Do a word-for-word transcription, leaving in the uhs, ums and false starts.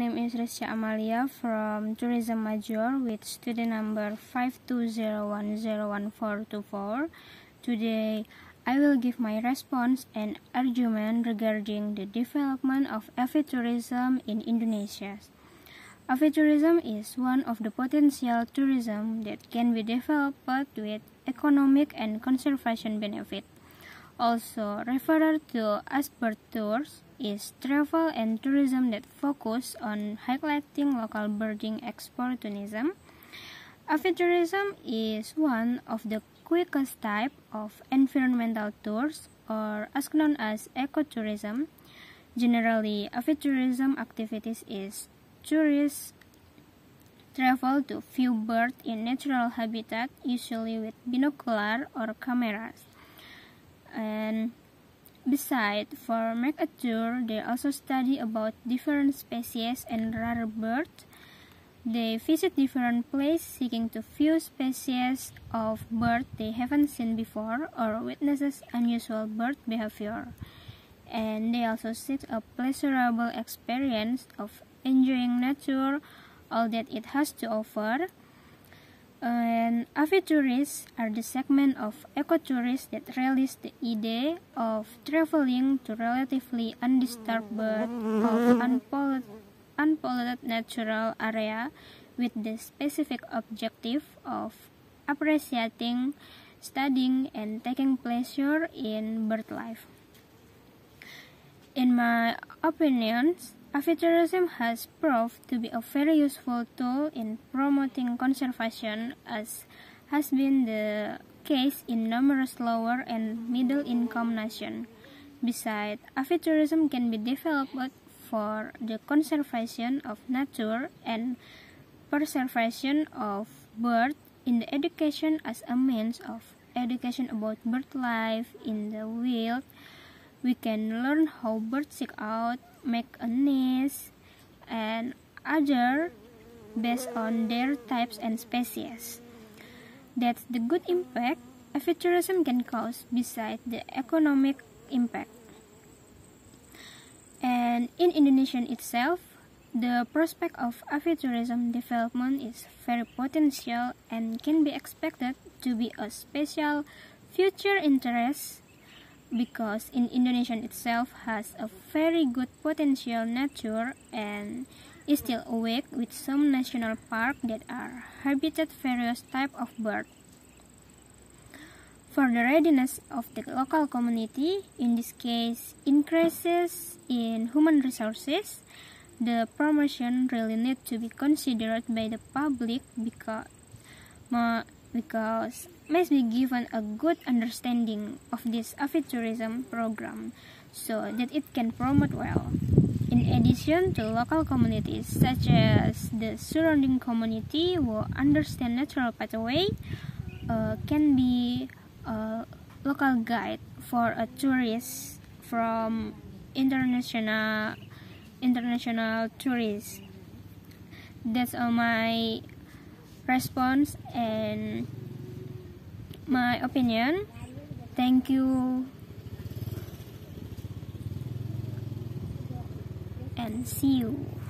name is Rizya Amalia from Tourism Major with student number five two zero one zero one four two four. Today, I will give my response and argument regarding the development of avi-tourism in Indonesia. Avi-tourism is one of the potential tourism that can be developed with economic and conservation benefit. Also referred to as bird tours, is travel and tourism that focus on highlighting local birding opportunism. Avi-tourism is one of the quickest type of environmental tours, or as known as ecotourism. Generally, avi-tourism activities is tourists travel to view birds in natural habitat, usually with binocular or cameras. And besides, for make a tour, they also study about different species and rare birds. They visit different places seeking to view species of birds they haven't seen before or witnesses unusual bird behavior. And they also seek a pleasurable experience of enjoying nature, all that it has to offer. And avi-tourists are the segment of ecotourists that realize the idea of traveling to relatively undisturbed but of unpolluted, unpolluted natural area with the specific objective of appreciating, studying, and taking pleasure in bird life. In my opinions, avi-tourism has proved to be a very useful tool in promoting conservation, as has been the case in numerous lower and middle-income nations. Besides, avi-tourism can be developed for the conservation of nature and preservation of birds in the education as a means of education about bird life in the wild. We can learn how birds seek out, make a nest, and other based on their types and species. That's the good impact avi-tourism can cause besides the economic impact. And in Indonesia itself, the prospect of avi-tourism development is very potential and can be expected to be a special future interest, because in Indonesia itself has a very good potential nature and is still awake with some national parks that are habitat various type of birds. For the readiness of the local community, in this case increases in human resources, the promotion really need to be considered by the public because because must be given a good understanding of this avi-tourism program so that it can promote well. In addition to local communities such as the surrounding community who understand natural pathway, uh, can be a local guide for a tourist from international international tourists. That's all my response and my opinion. Thank you and see you.